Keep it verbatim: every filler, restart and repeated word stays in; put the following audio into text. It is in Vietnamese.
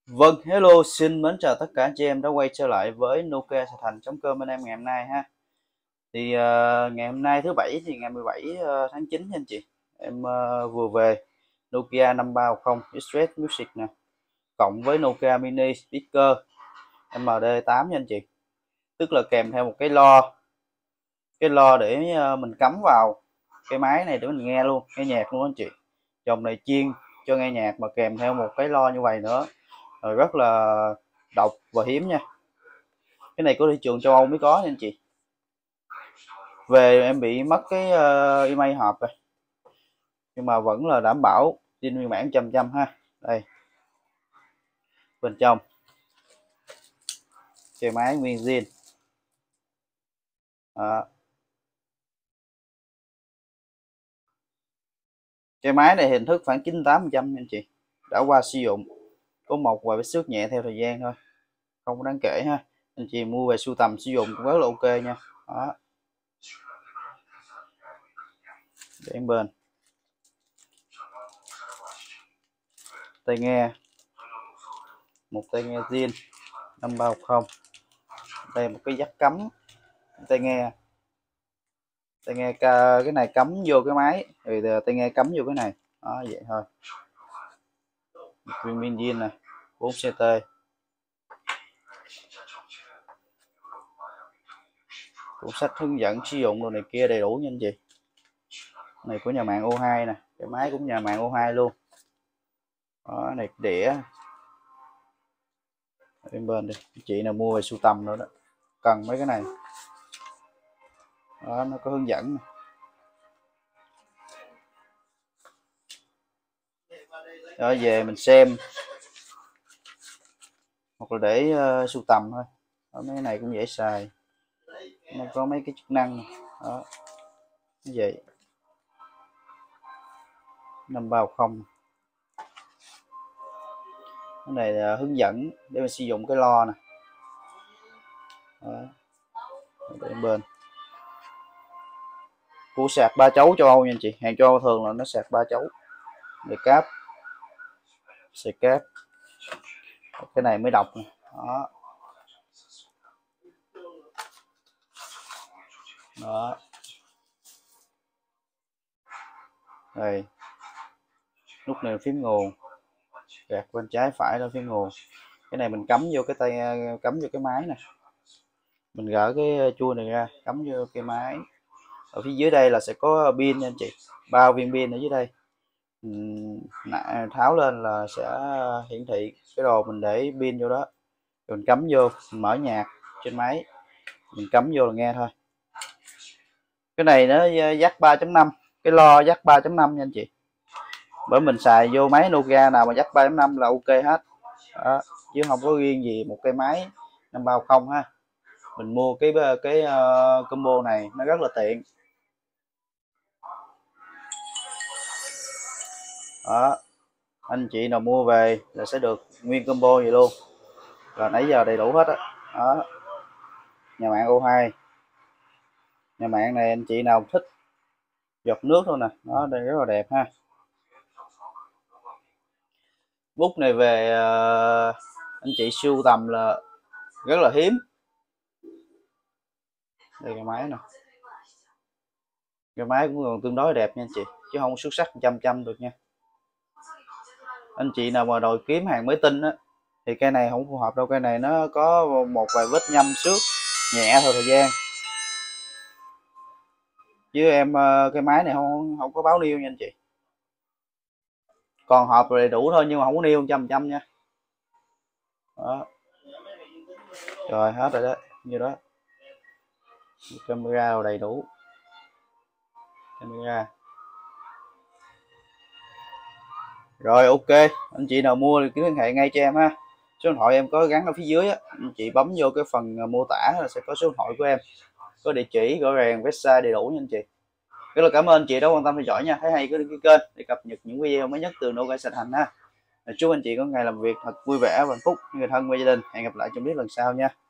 Vâng, hello, xin mến chào tất cả anh chị em đã quay trở lại với Nokia Sài Thành chấm com bên em ngày hôm nay ha. Thì ờ, ngày hôm nay thứ bảy thì ngày mười bảy ờ, tháng chín nha anh chị. Em ờ, vừa về Nokia năm ba một không Express Music nè, cộng với Nokia Mini Speaker em đê tám nha anh chị. Tức là kèm theo một cái lo, cái lo để ờ, mình cắm vào cái máy này để mình nghe luôn, nghe nhạc luôn anh chị. Dòng này chuyên cho nghe nhạc mà kèm theo một cái lo như vậy nữa. Rồi rất là độc và hiếm nha. Cái này có thị trường châu Âu mới có nha anh chị. Về em bị mất cái uh, email hộp rồi, nhưng mà vẫn là đảm bảo zin nguyên bản trăm trăm ha. Đây, bên trong cái máy nguyên zin. Đó. Cái máy này hình thức khoảng chín mươi tám phần trăm anh chị, đã qua sử dụng, có một vài vết xước nhẹ theo thời gian thôi, không có đáng kể ha. Anh chị mua về sưu tầm sử dụng cũng rất là ok nha. Đó, để bên tai nghe, một tai nghe zin năm ba một không. Đây một cái jack cắm tai nghe, tai nghe cái này cắm vô cái máy rồi tai nghe cắm vô cái này. Đó, vậy thôi. Viên pin zin nè, bốn xê tê. Cuốn sách hướng dẫn sử dụng đồ này kia đầy đủ nha anh chị. Này của nhà mạng ô hai nè, cái máy cũng nhà mạng ô hai luôn. Đó, này đĩa bên bên đi, chị nào mua về sưu tầm nữa đó, cần mấy cái này. Đó, nó có hướng dẫn này. Đó, về mình xem hoặc là để uh, sưu tầm thôi. Đó, mấy cái này cũng dễ xài, nó có mấy cái chức năng này. Đó, như vậy năm ba không. Cái này là hướng dẫn để mình sử dụng cái lo nè. Đó, để bên củ sạc ba chấu châu Âu nha anh chị, hàng châu Âu thường là nó sạc ba chấu để cáp, sạc cáp. Cái này mới đọc nè. Đó. Đó, đây nút này là phím nguồn, gạt bên trái phải là phím nguồn. Cái này mình cắm vô cái tay, cắm vô cái máy nè, mình gỡ cái chui này ra cắm vô cái máy. Ở phía dưới đây là sẽ có pin nha anh chị, bao viên pin ở dưới đây. Tháo lên là sẽ hiển thị cái đồ mình để pin vô đó, rồi mình cắm vô, mình mở nhạc trên máy, mình cắm vô là nghe thôi. Cái này nó jack ba chấm năm, cái lo jack ba chấm năm nha anh chị, bởi mình xài vô máy Nokia nào mà jack ba chấm năm là ok hết. Đó, chứ không có riêng gì một cái máy năm ba không ha. Mình mua cái cái uh, combo này nó rất là tiện. Đó, anh chị nào mua về là sẽ được nguyên combo vậy luôn, là nãy giờ đầy đủ hết á. Đó. Đó, nhà mạng ô hai, nhà mạng này anh chị nào thích giọt nước thôi nè. Đó, đây rất là đẹp ha. Bút này về uh, anh chị sưu tầm là rất là hiếm. Đây cái máy nè, cái máy cũng còn tương đối đẹp nha anh chị, chứ không xuất sắc trăm trăm được nha. Anh chị nào mà đòi kiếm hàng mới tinh á thì cây này không phù hợp đâu. Cây này nó có một vài vết nhâm xước nhẹ theo thời gian, chứ em cái máy này không không có báo niêu nha anh chị. Còn hộp đầy đủ thôi nhưng mà không có niêu trăm trăm nha. Đó, rồi hết rồi đó, như đó. Camera đầy đủ, camera. Rồi ok, anh chị nào mua thì cứ liên hệ ngay cho em ha. Số điện thoại em có gắn ở phía dưới á, anh chị bấm vô cái phần mô tả là sẽ có số điện thoại của em, có địa chỉ rõ ràng, website đầy đủ nha anh chị. Rất là cảm ơn anh chị đã quan tâm theo dõi nha. Thấy hay cứ đăng ký kênh để cập nhật những video mới nhất từ Nokia Sài Thành ha. Chúc anh chị có ngày làm việc thật vui vẻ và hạnh phúc, người thân và gia đình. Hẹn gặp lại trong clip lần sau nha.